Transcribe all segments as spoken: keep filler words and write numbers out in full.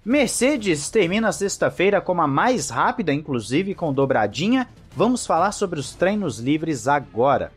Mercedes termina a sexta-feira como a mais rápida, inclusive com dobradinha. Vamos falar sobre os treinos livres agora.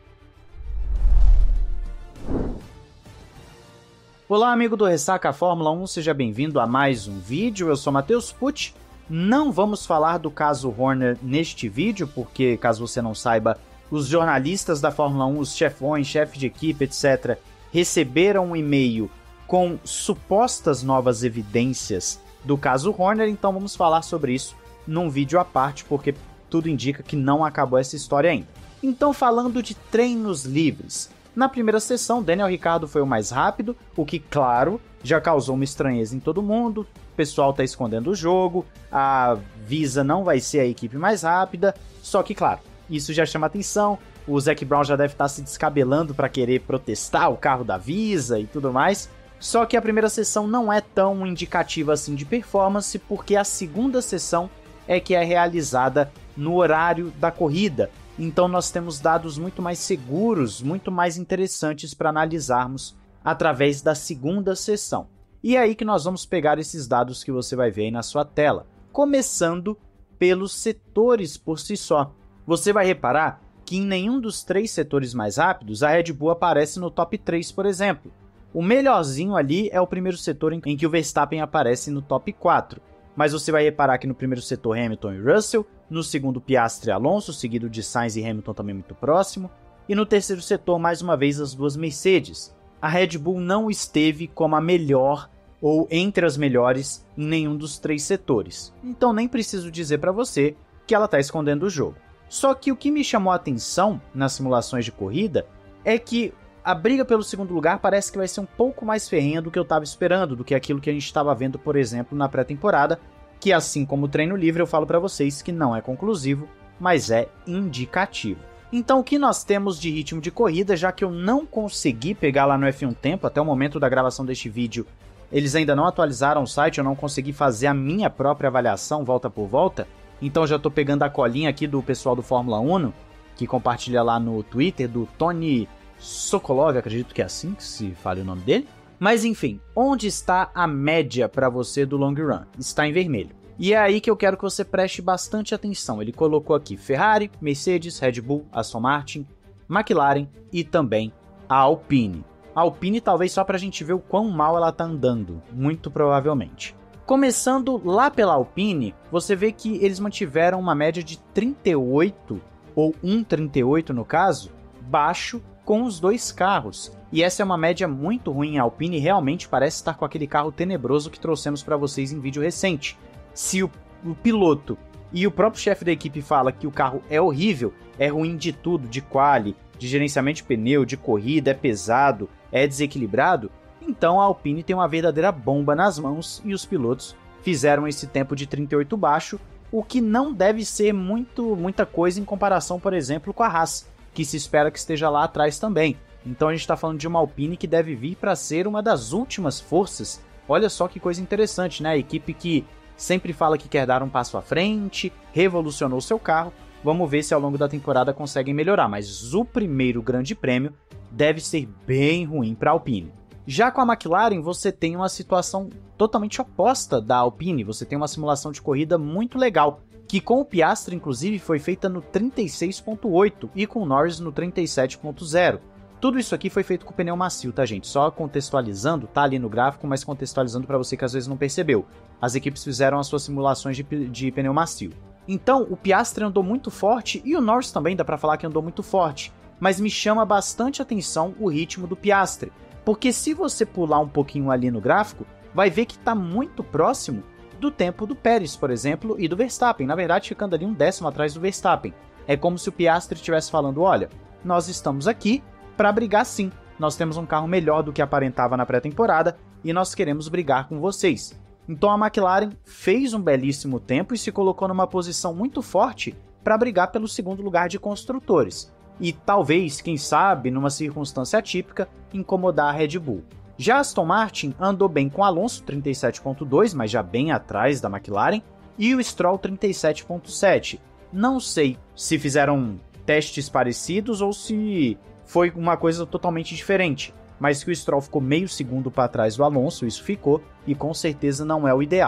Olá, amigo do Ressaca Fórmula um, seja bem-vindo a mais um vídeo. Eu sou Matheus Pucci. Não vamos falar do caso Horner neste vídeo, porque, caso você não saiba, os jornalistas da Fórmula um, os chefões, chefe de equipe, etcétera, receberam um e-mail com supostas novas evidências do caso Horner, então vamos falar sobre isso num vídeo à parte, porque tudo indica que não acabou essa história ainda. Então, falando de treinos livres, na primeira sessão, Daniel Ricciardo foi o mais rápido, o que, claro, já causou uma estranheza em todo mundo. O pessoal está escondendo o jogo, a Visa não vai ser a equipe mais rápida, só que, claro, isso já chama atenção. O Zac Brown já deve estar se descabelando para querer protestar o carro da Visa e tudo mais. Só que a primeira sessão não é tão indicativa assim de performance, porque a segunda sessão é que é realizada no horário da corrida. Então nós temos dados muito mais seguros, muito mais interessantes para analisarmos através da segunda sessão. E é aí que nós vamos pegar esses dados que você vai ver aí na sua tela. Começando pelos setores por si só. Você vai reparar que em nenhum dos três setores mais rápidos a Red Bull aparece no top três, por exemplo. O melhorzinho ali é o primeiro setor em que o Verstappen aparece no top quatro. Mas você vai reparar que no primeiro setor Hamilton e Russell, no segundo Piastri e Alonso, seguido de Sainz e Hamilton também muito próximo, e no terceiro setor mais uma vez as duas Mercedes. A Red Bull não esteve como a melhor ou entre as melhores em nenhum dos três setores. Então nem preciso dizer para você que ela está escondendo o jogo. Só que o que me chamou a atenção nas simulações de corrida é que a briga pelo segundo lugar parece que vai ser um pouco mais ferrenha do que eu estava esperando, do que aquilo que a gente estava vendo, por exemplo, na pré-temporada, que assim como o treino livre eu falo para vocês que não é conclusivo, mas é indicativo. Então o que nós temos de ritmo de corrida, já que eu não consegui pegar lá no F um Tempo, até o momento da gravação deste vídeo, eles ainda não atualizaram o site, eu não consegui fazer a minha própria avaliação volta por volta, então já estou pegando a colinha aqui do pessoal do Fórmula um, que compartilha lá no Twitter, do Tony Sokolov, acredito que é assim que se fala o nome dele. Mas enfim, onde está a média para você do long run? Está em vermelho. E é aí que eu quero que você preste bastante atenção. Ele colocou aqui Ferrari, Mercedes, Red Bull, Aston Martin, McLaren e também a Alpine. A Alpine talvez só para a gente ver o quão mal ela está andando, muito provavelmente. Começando lá pela Alpine, você vê que eles mantiveram uma média de trinta e oito, ou um vírgula trinta e oito no caso, baixo com os dois carros. E essa é uma média muito ruim. A Alpine realmente parece estar com aquele carro tenebroso que trouxemos para vocês em vídeo recente. Se o, o piloto e o próprio chefe da equipe fala que o carro é horrível, é ruim de tudo, de quali, de gerenciamento de pneu, de corrida, é pesado, é desequilibrado, então a Alpine tem uma verdadeira bomba nas mãos e os pilotos fizeram esse tempo de trinta e oito baixo, o que não deve ser muito, muita coisa em comparação, por exemplo, com a Haas, que se espera que esteja lá atrás também. Então a gente está falando de uma Alpine que deve vir para ser uma das últimas forças. Olha só que coisa interessante, né? A equipe que sempre fala que quer dar um passo à frente, revolucionou seu carro. Vamos ver se ao longo da temporada conseguem melhorar, mas o primeiro grande prêmio deve ser bem ruim para a Alpine. Já com a McLaren, você tem uma situação totalmente oposta da Alpine. Você tem uma simulação de corrida muito legal, que com o Piastri, inclusive, foi feita no trinta e seis ponto oito e com o Norris no trinta e sete ponto zero. Tudo isso aqui foi feito com pneu macio, tá, gente? Só contextualizando, tá ali no gráfico, mas contextualizando para você que às vezes não percebeu. As equipes fizeram as suas simulações de, de pneu macio. Então, o Piastri andou muito forte e o Norris também dá para falar que andou muito forte. Mas me chama bastante atenção o ritmo do Piastri, porque se você pular um pouquinho ali no gráfico, vai ver que está muito próximo do tempo do Pérez, por exemplo, e do Verstappen, na verdade ficando ali um décimo atrás do Verstappen. É como se o Piastri estivesse falando, olha, nós estamos aqui para brigar sim, nós temos um carro melhor do que aparentava na pré-temporada e nós queremos brigar com vocês. Então a McLaren fez um belíssimo tempo e se colocou numa posição muito forte para brigar pelo segundo lugar de construtores. E talvez, quem sabe, numa circunstância atípica, incomodar a Red Bull. Já Aston Martin andou bem com Alonso, trinta e sete ponto dois, mas já bem atrás da McLaren, e o Stroll, trinta e sete ponto sete. Não sei se fizeram testes parecidos ou se foi uma coisa totalmente diferente, mas que o Stroll ficou meio segundo para trás do Alonso, isso ficou, e com certeza não é o ideal.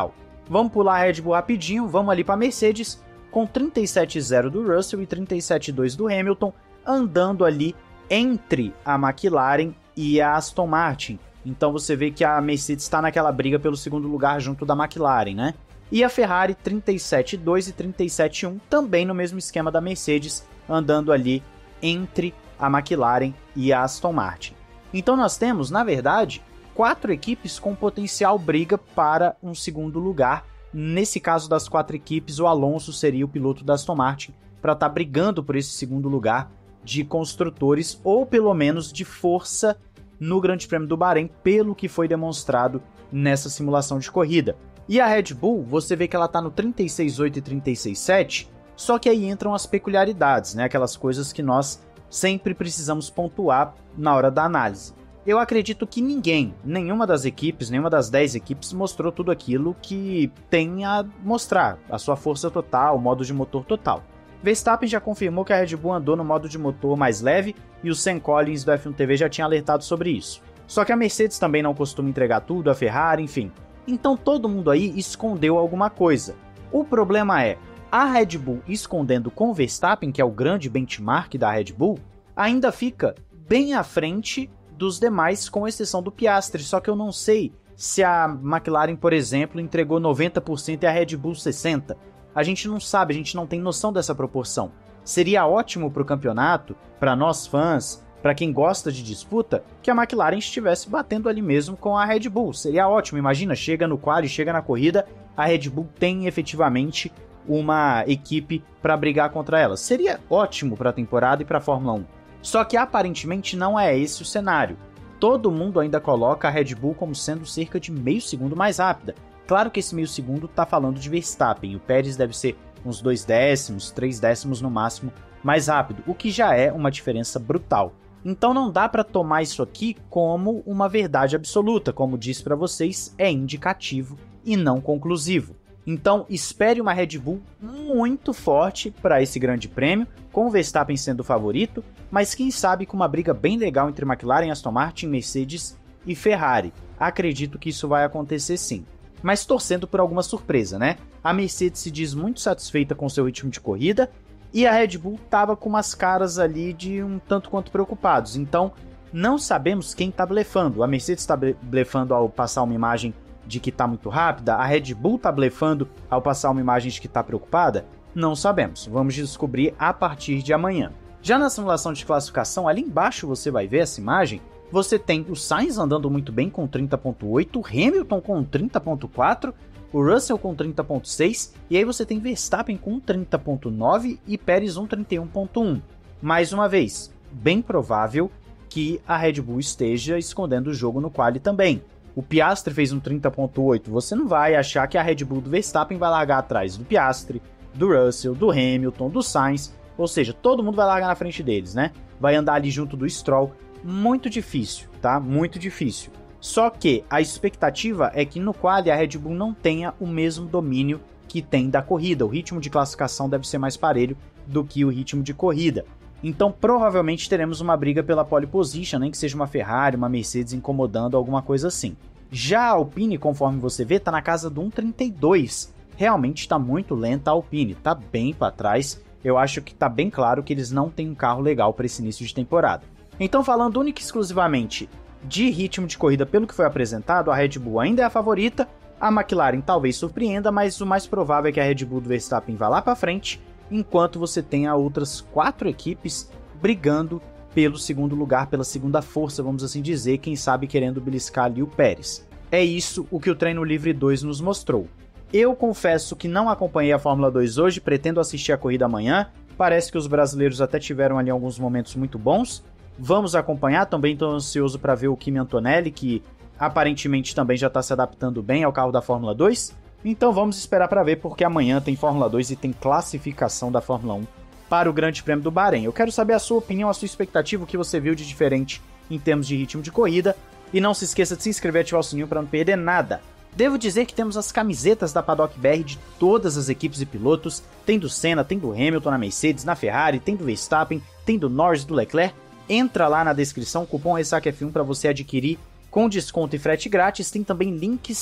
Vamos pular a Red Bull rapidinho, vamos ali para a Mercedes, com trinta e sete a zero do Russell e trinta e sete a dois do Hamilton, andando ali entre a McLaren e a Aston Martin. Então você vê que a Mercedes está naquela briga pelo segundo lugar junto da McLaren, né? E a Ferrari trinta e sete a dois e trinta e sete a um, também no mesmo esquema da Mercedes, andando ali entre a McLaren e a Aston Martin. Então nós temos, na verdade, quatro equipes com potencial briga para um segundo lugar. Nesse caso das quatro equipes, o Alonso seria o piloto da Aston Martin para estar tá brigando por esse segundo lugar de construtores, ou pelo menos de força no Grande Prêmio do Bahrein, pelo que foi demonstrado nessa simulação de corrida. E a Red Bull, você vê que ela está no trinta e seis a oito e trinta e seis a sete, só que aí entram as peculiaridades, né? Aquelas coisas que nós sempre precisamos pontuar na hora da análise. Eu acredito que ninguém, nenhuma das equipes, nenhuma das dez equipes mostrou tudo aquilo que tem a mostrar, a sua força total, o modo de motor total. Verstappen já confirmou que a Red Bull andou no modo de motor mais leve e o Sam Collins do F um T V já tinha alertado sobre isso. Só que a Mercedes também não costuma entregar tudo, a Ferrari, enfim. Então todo mundo aí escondeu alguma coisa. O problema é, a Red Bull escondendo com o Verstappen, que é o grande benchmark da Red Bull, ainda fica bem à frente dos demais, com exceção do Piastri, só que eu não sei se a McLaren, por exemplo, entregou noventa por cento e a Red Bull sessenta por cento. A gente não sabe, a gente não tem noção dessa proporção. Seria ótimo para o campeonato, para nós fãs, para quem gosta de disputa, que a McLaren estivesse batendo ali mesmo com a Red Bull. Seria ótimo, imagina, chega no quali, chega na corrida, a Red Bull tem efetivamente uma equipe para brigar contra ela. Seria ótimo para a temporada e para a Fórmula um. Só que aparentemente não é esse o cenário. Todo mundo ainda coloca a Red Bull como sendo cerca de meio segundo mais rápida. Claro que esse meio segundo está falando de Verstappen, o Pérez deve ser uns dois décimos, três décimos no máximo mais rápido, o que já é uma diferença brutal. Então não dá para tomar isso aqui como uma verdade absoluta, como disse para vocês, é indicativo e não conclusivo. Então espere uma Red Bull muito forte para esse grande prêmio, com o Verstappen sendo o favorito, mas quem sabe com uma briga bem legal entre McLaren, Aston Martin, Mercedes e Ferrari. Acredito que isso vai acontecer sim. Mas torcendo por alguma surpresa, né? A Mercedes se diz muito satisfeita com seu ritmo de corrida e a Red Bull estava com umas caras ali de um tanto quanto preocupados. Então, não sabemos quem está blefando. A Mercedes está blefando ao passar uma imagem de que está muito rápida? A Red Bull está blefando ao passar uma imagem de que está preocupada? Não sabemos. Vamos descobrir a partir de amanhã. Já na simulação de classificação, ali embaixo você vai ver essa imagem. Você tem o Sainz andando muito bem com trinta ponto oito, Hamilton com trinta ponto quatro, o Russell com trinta ponto seis, e aí você tem Verstappen com trinta ponto nove e Pérez com trinta e um ponto um. Mais uma vez, bem provável que a Red Bull esteja escondendo o jogo no quali também. O Piastri fez um trinta ponto oito, você não vai achar que a Red Bull do Verstappen vai largar atrás do Piastri, do Russell, do Hamilton, do Sainz, ou seja, todo mundo vai largar na frente deles, né? Vai andar ali junto do Stroll. Muito difícil, tá? Muito difícil. Só que a expectativa é que no quali a Red Bull não tenha o mesmo domínio que tem da corrida. O ritmo de classificação deve ser mais parelho do que o ritmo de corrida. Então provavelmente teremos uma briga pela pole position, nem que seja uma Ferrari, uma Mercedes incomodando, alguma coisa assim. Já a Alpine, conforme você vê, tá na casa do um trinta e dois. Realmente está muito lenta a Alpine, tá bem para trás. Eu acho que tá bem claro que eles não têm um carro legal para esse início de temporada. Então, falando única e exclusivamente de ritmo de corrida pelo que foi apresentado, a Red Bull ainda é a favorita, a McLaren talvez surpreenda, mas o mais provável é que a Red Bull do Verstappen vá lá para frente, enquanto você tenha outras quatro equipes brigando pelo segundo lugar, pela segunda força, vamos assim dizer, quem sabe querendo beliscar ali o Pérez. É isso o que o Treino Livre dois nos mostrou. Eu confesso que não acompanhei a Fórmula dois hoje, pretendo assistir a corrida amanhã, parece que os brasileiros até tiveram ali alguns momentos muito bons. Vamos acompanhar, também estou ansioso para ver o Kimi Antonelli, que aparentemente também já está se adaptando bem ao carro da Fórmula dois. Então vamos esperar para ver, porque amanhã tem Fórmula dois e tem classificação da Fórmula um para o Grande Prêmio do Bahrein. Eu quero saber a sua opinião, a sua expectativa, o que você viu de diferente em termos de ritmo de corrida. E não se esqueça de se inscrever e ativar o sininho para não perder nada. Devo dizer que temos as camisetas da Paddock B R de todas as equipes e pilotos. Tem do Senna, tem do Hamilton na Mercedes, na Ferrari, tem do Verstappen, tem do Norris, do Leclerc. Entra lá na descrição, cupom Ressaca F um para você adquirir com desconto e frete grátis. Tem também links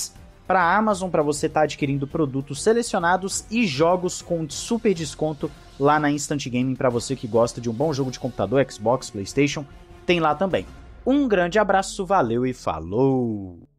para a Amazon para você estar tá adquirindo produtos selecionados e jogos com super desconto lá na Instant Gaming para você que gosta de um bom jogo de computador, Xbox, PlayStation, tem lá também. Um grande abraço, valeu e falou!